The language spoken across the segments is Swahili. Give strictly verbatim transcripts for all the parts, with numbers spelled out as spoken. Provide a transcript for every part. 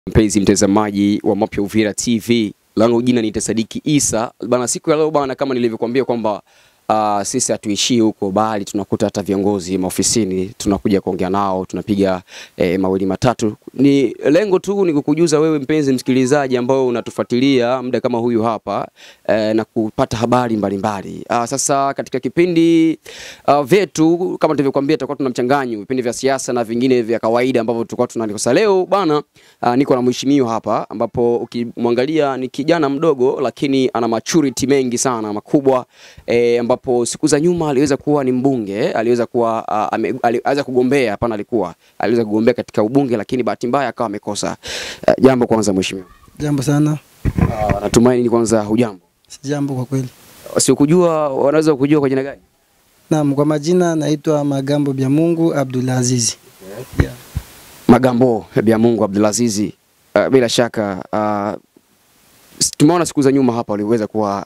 Mpenzi mtazamaji wa Mapya Uvira T V, langu jina ni Sadiki Isa. Bana, siku ya leo bana, kama nilivyokuambia kwamba uh, sisi hatuishii huko, bali tunakuta hata viongozi maofisini, tunakuja kuongea nao, tunapiga eh, mawili matatu. Ni lengo tu ni kukujuza wewe mpenzi msikilizaji ambao unatufuatilia muda kama huyu hapa eh, na kupata habari mbalimbali. Uh, sasa katika kipindi uh, vyetu kama tulivyokuambia, tutakuwa tuna mchanganyo vipindi vya siasa na vingine vya kawaida ambavyo tulikuwa tunanikosa. Leo bana, uh, niko na mheshimiwa hapa ambapo ukimwangalia ni kijana mdogo lakini ana maturity mengi sana makubwa, eh, ambapo siku za nyuma aliweza kuwa ni mbunge, aliweza kuwa uh, ame, aliweza kugombea, hapana alikuwa aliweza kugombea katika ubunge, lakini bahati mbaya akawa amekosa. Uh, jambo kwanza mheshimiwa. Jambo sana. Uh, natumaini kwanza hujambo. Sijambo kwa kweli. Sikujua wanaweza kujua kwa jina gani? Naam, kwa majina naitwa Magambo Byamungu Abdulaziz. Okay. Yeah. Magambo Byamungu Abdulaziz. Uh, bila shaka uh, tumeona siku za nyuma hapa uliweza kuwa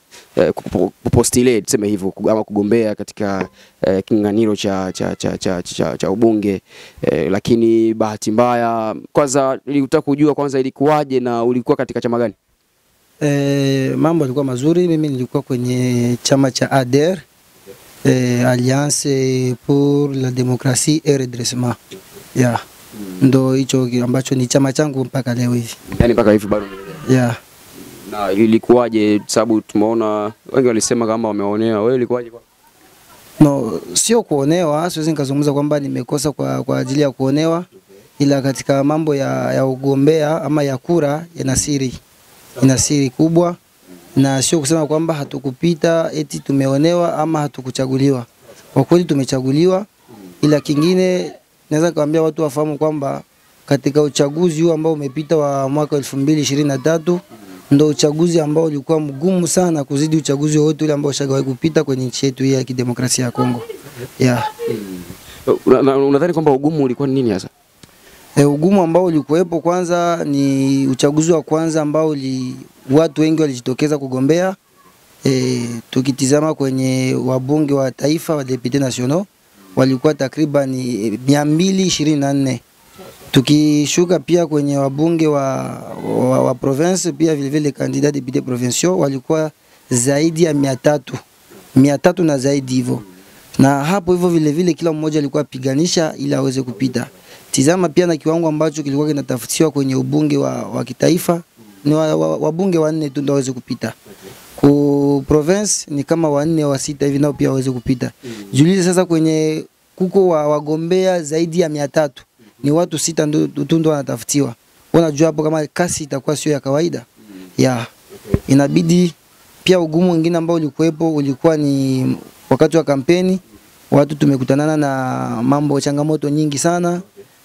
uh, kupostulate tuseme hivyo ama kugombea katika uh, kinganiro cha cha cha cha, cha, cha ubunge, uh, lakini bahati mbaya, kwanza nilitaka kujua kwanza ilikuwaje na ulikuwa katika chama gani? Eh, mambo yalikuwa mazuri. Mimi nilikuwa kwenye chama cha A D E R, eh, Alliance pour la Démocratie et Redressement. Yeah. Hmm. Ndo hicho ambacho ni chama changu mpaka leo hivi. Yaani mpaka hivi bado? Yeah. Na ilikuwaje, sababu tumeona wengi walisema kama wameonewa, wewe ilikuwaje kwa? No, sio kuonewa, siwezi nikazungumza kwamba nimekosa kwa kwa ajili ya kuonewa, ila katika mambo ya ya ugombea ama ya kura ina siri. Ina siri kubwa, na sio kusema kwamba hatukupita eti tumeonewa ama hatukuchaguliwa. Kwa kweli tumechaguliwa, ila kingine naweza kuambia watu wafahamu kwamba katika uchaguzi huu ambao umepita wa mwaka elfu mbili ishirini na tatu ndo uchaguzi ambao ulikuwa mgumu sana kuzidi uchaguzi wote ule ambao ushawahi kupita kwenye nchi yetu hii ya kidemokrasia ya Kongo. Yeah. Unadhani kwamba ugumu ulikuwa ni nini hasa? E, ugumu ambao ulikuwepo kwanza ni uchaguzi wa kwanza ambao li, watu wengi walijitokeza kugombea. E, tukitizama kwenye wabunge wa taifa wa députés nationaux walikuwa takriban mia mbili ishirini na nne. Tukishuka pia kwenye wabunge wa, wa, wa province pia vile vile candidat députés provinciaux walikuwa zaidi ya mia tatu. mia tatu na zaidi hivyo. Na hapo hivyo vile vile kila mmoja alikuwa piganisha ili aweze kupita. Tizama pia na kiwango ambacho kilikuwa kinatafutiwa kwenye ubunge wa, wa kitaifa ni wabunge wa, wa wanne tu ndio waweze kupita. Ku province ni kama wanne wa sita hivi nao pia waweze kupita. Juliza sasa kwenye kuko wa wagombea zaidi ya mia tatu. Ni watu sita ndio tu ndio wanatafutiwa. Unajua hapo kama kasi itakuwa sio ya kawaida. Ya. Inabidi pia ugumu mwingine ambao ulikuwepo ulikuwa ni wakati wa kampeni, watu tumekutanana na mambo changamoto nyingi sana.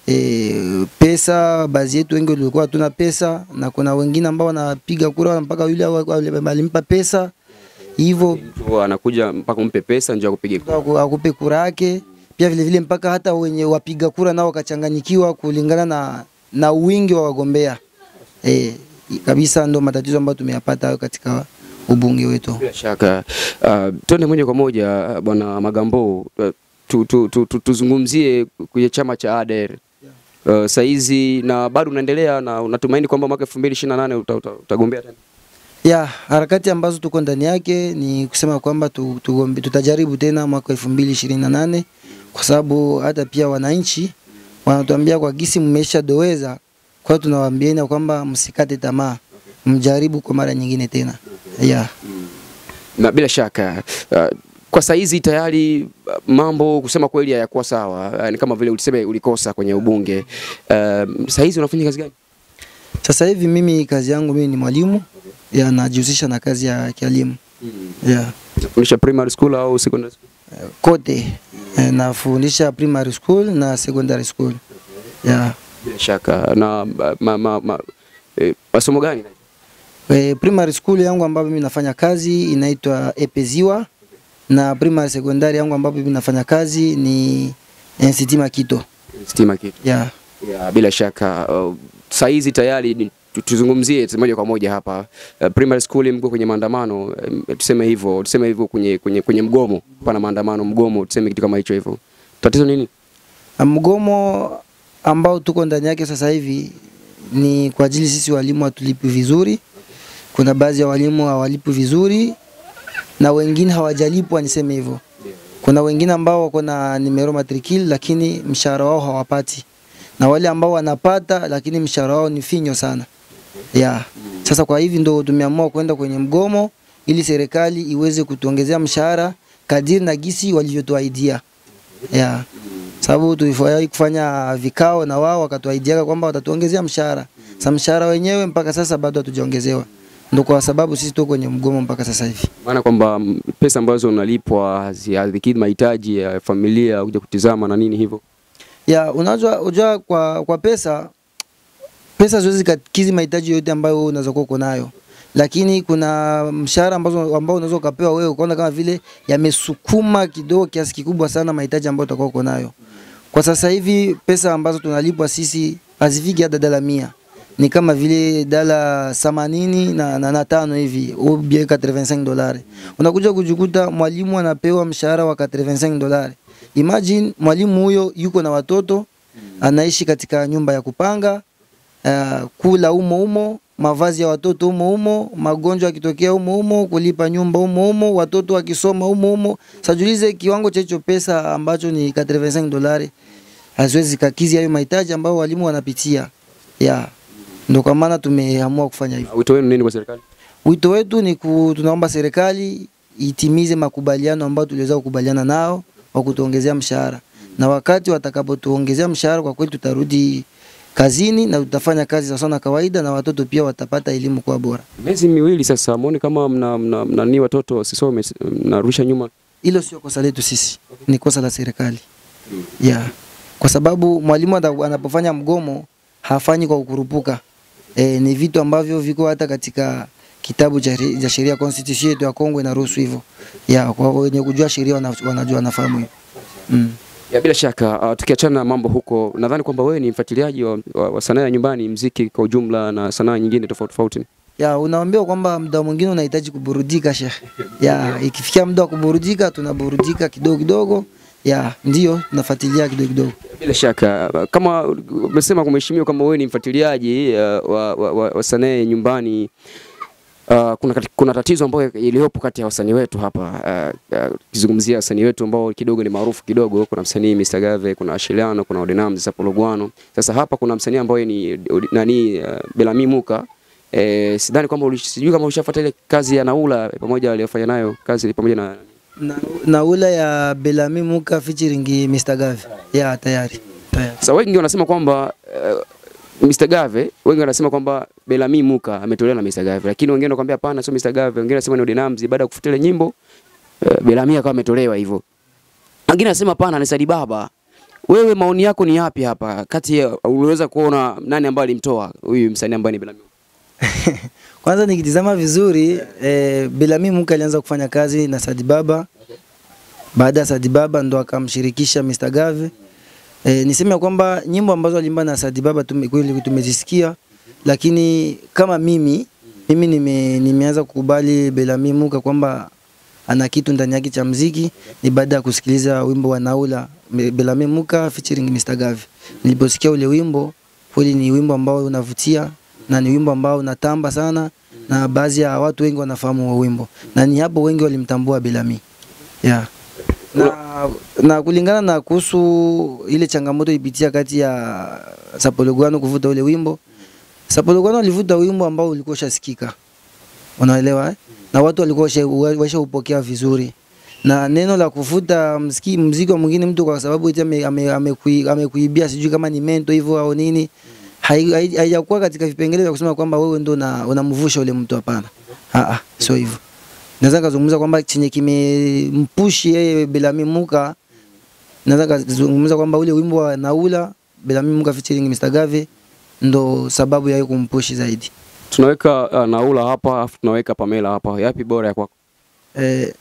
E, pesa, baadhi yetu wengi walikuwa hatuna pesa, na kuna wengine ambao wanapiga kura mpaka yule alimpa pesa. Hivyo mtu anakuja mpaka umpe pesa ndio akupige kura, akupe kura yake. Pia vile vile mpaka hata wenye wapiga kura nao wakachanganyikiwa kulingana na na wingi wa wagombea. Eh, kabisa ndo matatizo ambayo tumeyapata katika ubunge wetu. Bila shaka uh, twende moja kwa moja bwana Magambo, uh, tu, tu, tu, tu, tuzungumzie kwenye chama cha A D E R. Uh, saizi na bado unaendelea na unatumaini kwamba mwaka elfu mbili ishirini na nane utagombea tena? Ya, harakati ambazo tuko ndani yake ni kusema kwamba tu, tu, tutajaribu tena mwaka elfu mbili ishirini na nane, kwa sababu hata pia wananchi wanatuambia kwa gisi mmesha doeza, kwa tunawaambieni kwamba msikate tamaa, mjaribu kwa mara nyingine tena. Ya. Na bila shaka uh, kwa saizi tayari mambo kusema kweli hayakuwa sawa, ni kama vile ulisema ulikosa kwenye ubunge. Uh, saizi unafanya kazi gani? Sasa hivi mimi kazi yangu mimi ni mwalimu, ya najihusisha na kazi ya kielimu. Mm. Yeah. Unafundisha primary school au secondary school? Uh, kote. Uh, nafundisha primary school na secondary school. Okay. Yeah. Bila shaka na ma, ma, ma, eh, masomo gani? Eh, primary school yangu ambapo mimi nafanya kazi inaitwa Epeziwa, na primary secondary yangu ambapo mimi nafanya kazi ni Stima Kito. Stima Kito. Yeah. Yeah, bila shaka uh, saizi tayari tuzungumzie moja kwa moja hapa. Uh, primary school mko kwenye maandamano, uh, tuseme hivyo, tuseme hivyo kwenye kwenye kwenye mgomo, pana maandamano mgomo, tuseme kitu kama hicho hivyo. Tatizo nini? Mgomo ambao tuko ndani yake sasa hivi ni kwa ajili sisi walimu hatulipi vizuri. Kuna baadhi ya walimu hawalipi vizuri na wengine hawajalipwa, niseme hivyo. Kuna wengine ambao wako na numero matricule lakini mshahara wao hawapati. Na wale ambao wanapata lakini mshahara wao ni finyo sana. Yeah. Sasa kwa hivi ndo tumeamua kwenda kwenye mgomo ili serikali iweze kutuongezea mshahara kadiri na gisi walivyotuahidia. Yeah. Sababu tulifanya kufanya vikao na wao wakatuahidia kwamba watatuongezea mshahara. Sasa mshahara wenyewe mpaka sasa bado hatujaongezewa. Ndio kwa sababu sisi tuko kwenye mgomo mpaka sasa hivi. Maana kwamba pesa ambazo unalipwa hazikidhi mahitaji ya familia kuja kutizama na nini hivyo. Ya, unajua unajua kwa kwa pesa pesa zoezi kukidhi mahitaji yote ambayo unaweza kuwa uko nayo. Lakini kuna mshahara ambazo ambao unaweza kupewa wewe ukaona kama vile yamesukuma kidogo kiasi kikubwa sana mahitaji ambayo utakuwa uko nayo. Kwa sasa hivi pesa ambazo tunalipwa sisi hazifiki hata dola mia. Ni kama vile dola themanini na, na, na tano hivi au bien eighty-five dollars. Unakuja kujikuta mwalimu anapewa mshahara wa eighty-five dollars. Imagine mwalimu huyo yuko na watoto, anaishi katika nyumba ya kupanga, uh, kula umo umo, mavazi ya watoto umo umo, magonjwa yakitokea umo umo, kulipa nyumba umo umo, watoto wakisoma umo umo. Sajulize kiwango cha hicho pesa ambacho ni eighty-five dollars haziwezi kukidhi hayo mahitaji ambayo walimu wanapitia. Yeah. Ndio kwa maana tumeamua kufanya hivyo. Wito wenu nini kwa serikali? Wito wetu ni ku, tunaomba serikali itimize makubaliano ambayo tuliweza kukubaliana nao wa kutuongezea mshahara. Na wakati watakapotuongezea mshahara kwa kweli tutarudi kazini na tutafanya kazi za sana kawaida na watoto pia watapata elimu kwa bora. Miezi miwili sasa, muone kama mna, mna, mna ni watoto wasisome, mnarusha nyuma. Hilo sio kosa letu sisi, ni kosa la serikali. Yeah. Kwa sababu mwalimu anapofanya mgomo hafanyi kwa kukurupuka. E, ni vitu ambavyo viko hata katika kitabu cha sheria constitution yetu ya Kongo inaruhusu hivyo. Ya, kwa wenye kujua sheria wanajua nafahamu hivyo. Mm. Ya, bila shaka uh, tukiachana na mambo huko, nadhani kwamba wewe ni mfuatiliaji wa, wa, wa sanaa ya nyumbani, muziki kwa ujumla na sanaa nyingine tofauti tofauti. Ya, unaambiwa kwamba muda mwingine unahitaji kuburudika sheikh. Ya, ikifikia muda wa kuburudika tunaburudika kidogo kidogo. Ya, ndio tunafuatilia kidogo kidogo. Bila shaka kama umesema kumheshimiwa kama wewe ni mfuatiliaji uh, wa, wa, wa, wa sanaa ya nyumbani, uh, kuna kuna tatizo ambayo iliyopo kati ya wasanii wetu hapa, kizungumzia uh, uh, wasanii wetu ambao kidogo ni maarufu kidogo. Kuna msanii mister Gave, kuna Ashiliano, kuna Odinamzi Sapologwano. Sasa hapa kuna msanii ambaye ni nani, uh, Belami Muka. Eh, sidhani kwamba sijui kama ulishafuata ile kazi ya Naula pamoja aliyofanya nayo kazi pamoja na Na, Naula ya Belami Muka featuring mister Gave. Ya, tayari. Tayari. Sasa wengi wanasema kwamba uh, mister Gave, wengi wanasema kwamba Belami Muka ametolewa na mister Gave, lakini wengine wanakuambia hapana, sio mister Gave, wengine wanasema ni Odinamzi baada ya kufuta nyimbo uh, Belami akawa ametolewa hivyo. Wengine wanasema hapana ni Sadi Baba. Wewe maoni yako ni yapi hapa? Kati unaweza kuona nani ambaye alimtoa huyu msanii ambaye ni Belami? Kwanza nikitizama vizuri, eh, Belami Muka alianza kufanya kazi na Sadi Baba. Baada ya Sadi Baba ndo akamshirikisha mister Gave. Eh, niseme kwamba nyimbo ambazo alimba na Sadi Baba kweli tumezisikia, lakini kama mimi mimi nime, nimeanza kukubali Belami Muka kwamba ana kitu ndani yake cha muziki ni baada ya kusikiliza wimbo wa Naula Belami Muka featuring mister Gave. Niliposikia ule wimbo, kweli ni wimbo ambao unavutia na ni wimbo ambao unatamba sana na baadhi ya watu wengi wanafahamu wa wimbo. Na ni hapo wengi walimtambua Belami. Yeah. Na, na kulingana na kuhusu ile changamoto ipitia kati ya Sapologwano kuvuta ule wimbo. Sapologwano alivuta wimbo ambao ulikuwa ushasikika. Unaelewa eh? Na watu walikuwa washaupokea vizuri. Na neno la kufuta mziki muziki mwingine mtu kwa sababu eti amekuibia ame, ame sijui kama ni mento hivyo au nini, haijakuwa katika vipengele vya kusema kwamba wewe ndio unamvusha ule mtu, hapana. Ah ah, sio hivyo. Naweza kuzungumza kwamba chenye kimempushi yeye Belami Muka, naweza kuzungumza kwamba ule wimbo wa Naula Belami Muka featuring mister Gave ndo sababu ya kumpushi zaidi. Tunaweka uh, Naula hapa afu tunaweka Pamela hapa. Yapi bora ya kwako? Eh,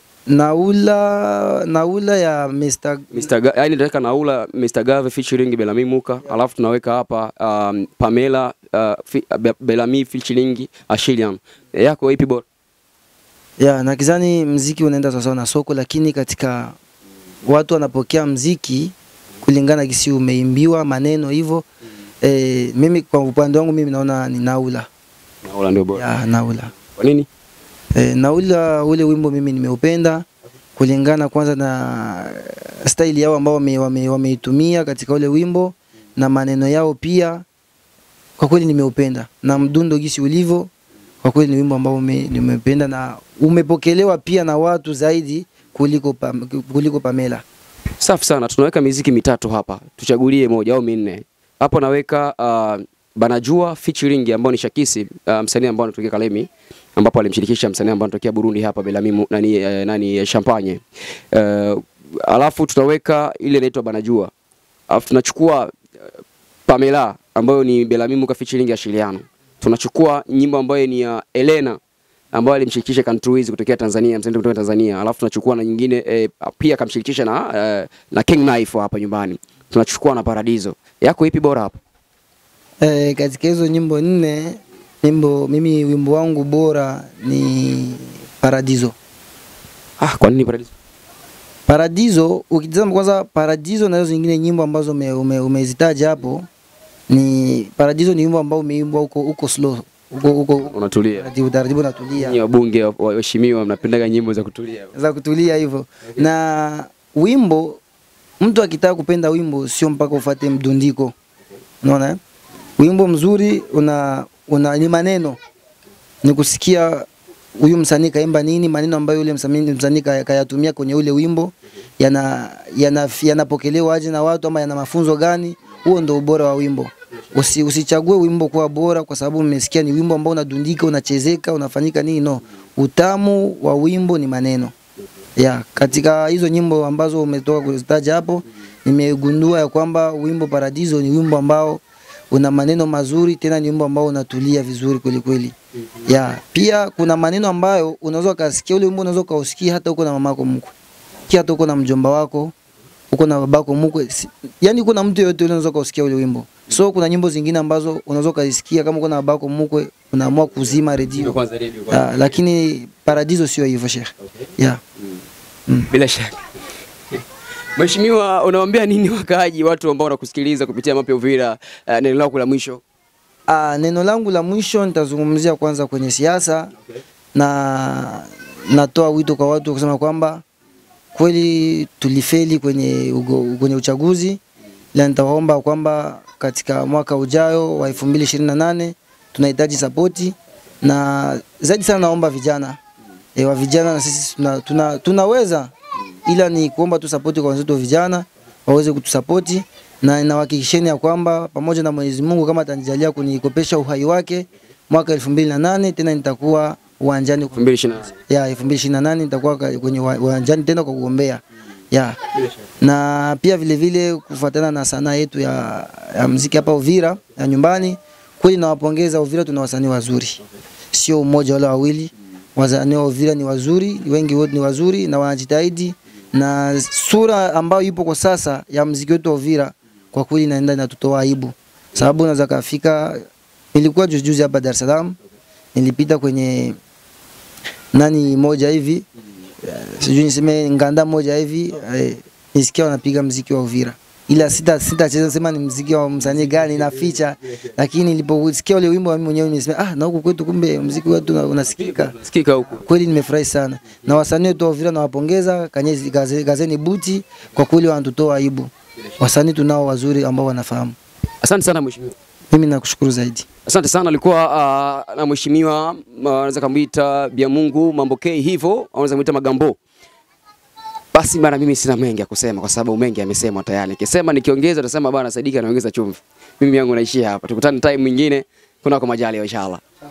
Naula Naula ya mister mister Gave, yani tunaweka Naula mister Gave featuring Belami Muka, yeah. Alafu tunaweka hapa um, Pamela uh, fi, Be, Belami featuring Ashilian. Yako ipi bora? Ya, na kizani mziki unaenda sawa na soko, lakini katika watu wanapokea mziki kulingana kisi umeimbiwa maneno hivyo. Eh, mimi kwa upande wangu mimi naona ni Naula. Naula ndio bora. Ya, Naula. Kwa nini? Eh, Naula ule wimbo mimi nimeupenda kulingana kwanza na style yao ambao wameitumia wame, wame katika ule wimbo na maneno yao pia, kwa kweli nimeupenda, na mdundo gisi ulivyo, kwa kweli ni wimbo ambao nimependa na umepokelewa pia na watu zaidi kuliko pa, kuliko Pamela. Safi sana, tunaweka miziki mitatu hapa, tuchagulie moja au minne. Hapo naweka uh, Banajua featuring ambao ni Shakisi, uh, msanii ambao anatokea Kalemi, ambapo alimshirikisha msanii ambao anatokea Burundi hapa Belami nani eh, nani Champagne. Uh, alafu tutaweka ile inaitwa Banajua. Alafu tunachukua uh, Pamela ambayo ni Belami ka featuring ya Shiliano. Tunachukua nyimbo ambayo ni ya uh, Elena ambayo alimshirikisha Countrywiz kutokea Tanzania, msanii kutoka Tanzania. Alafu tunachukua na nyingine eh, pia kamshirikisha na uh, na King Knife hapa nyumbani. Tunachukua na Paradiso. Yako ipi bora hapa? Eh, katika hizo nyimbo nne, nyimbo mimi wimbo wangu bora ni Paradiso. Ah, kwa nini Paradiso? Paradiso, ukitazama kwanza Paradiso na hizo zingine nyimbo ambazo umezitaja ume, hapo, ni Paradiso ni wimbo ambao umeimbwa huko huko slow, huko huko unatulia. Taratibu taratibu unatulia. Ni wabunge waheshimiwa mnapendaga nyimbo za kutulia. Za kutulia hivyo. Okay. Na wimbo, mtu akitaka kupenda wimbo sio mpaka ufuate mdundiko. Unaona eh? Wimbo mzuri una, una ni maneno. Ni kusikia huyu msanii kaimba nini, maneno ambayo yule msanii kayatumia kwenye ule wimbo yana yanapokelewa yana aje na watu, ama yana mafunzo gani. Huo ndio ubora wa wimbo. Usi, usichague wimbo kuwa bora kwa sababu umesikia ni wimbo ambao unadundika, unachezeka, unafanyika nini, no. Utamu wa wimbo ni maneno. Ya, katika hizo nyimbo ambazo umetoka kuzitaja hapo, nimegundua ya kwamba wimbo Paradiso ni wimbo ambao una maneno mazuri, tena ni wimbo ambao unatulia vizuri kweli kweli. Ya, pia kuna maneno ambayo unaweza kusikia ule wimbo, unaweza kusikia hata uko na mamako mkwe. Kia hata uko na mjomba wako, uko na babako mkwe. Yaani kuna mtu yote unaweza kusikia ule wimbo. So kuna nyimbo zingine ambazo unaweza kusikia kama uko na babako mkwe, unaamua kuzima redio. Uh, lakini Paradiso sio hivyo Sheikh. Okay. Yeah. Mm. Mm. Bila shaka. Mheshimiwa, unawaambia nini wakaaji, watu ambao wanakusikiliza kupitia Mapya Uvira, uh, neno lako la mwisho? Ah, neno langu la mwisho nitazungumzia kwanza kwenye siasa. Okay. Na natoa wito kwa watu kusema kwamba kweli tulifeli kwenye ugo, kwenye uchaguzi. La, nitawaomba kwamba katika mwaka ujao wa elfu mbili ishirini na nane tunahitaji sapoti, na zaidi sana naomba vijana. E, wa vijana na sisi tuna, tuna, tunaweza, ila ni kuomba tu sapoti kwa wenzetu vijana waweze kutusapoti, na ninahakikisheni ya kwamba pamoja na Mwenyezi Mungu kama atanijalia kunikopesha uhai wake mwaka elfu mbili na nane tena nitakuwa uwanjani. elfu mbili ishirini na nane ya elfu mbili ishirini na nane nitakuwa kwenye uwanjani tena kwa kugombea. Ya. Na pia vile vile kufuatana na sanaa yetu ya, ya muziki hapa Uvira ya nyumbani, kweli nawapongeza Uvira, tuna wasanii wazuri. Sio mmoja wala wawili. Wasanii wa Uvira ni wazuri, wengi wote ni wazuri na wanajitahidi, na sura ambayo ipo kwa sasa ya muziki wetu wa Uvira kwa kweli inaenda inatutoa aibu. Sababu unaweza kafika, nilikuwa juzi juzi hapa Dar es Salaam, nilipita kwenye nani moja hivi, sijui niseme nganda moja hivi, eh, nisikia wanapiga muziki wa Uvira. Ila sita sita cheza sema ni muziki wa msanii gani na ficha, lakini niliposikia ule wimbo mimi mwenyewe nimesema ah, na huko kwetu kumbe muziki wetu unasikika. Sikika huko. Kweli nimefurahi sana. Na wasanii wetu wa Uvira nawapongeza, Kanyezi Gazeni Buti, kwa kweli wanatutoa aibu. Wasanii tunao wazuri ambao wanafahamu. Asante sana mheshimiwa. Mimi nakushukuru zaidi. Asante sana, alikuwa uh, na mheshimiwa anaweza uh, kumuita Biamungu Mambokei hivyo, anaweza kumuita Magambo. Basi bana, mimi sina mengi ya kusema kwa sababu mengi yamesemwa tayari. Nikisema nikiongeza utasema bana Saidika anaongeza chumvi. Mimi yangu naishia hapa. Tukutane time mwingine kuna kwa majali inshallah.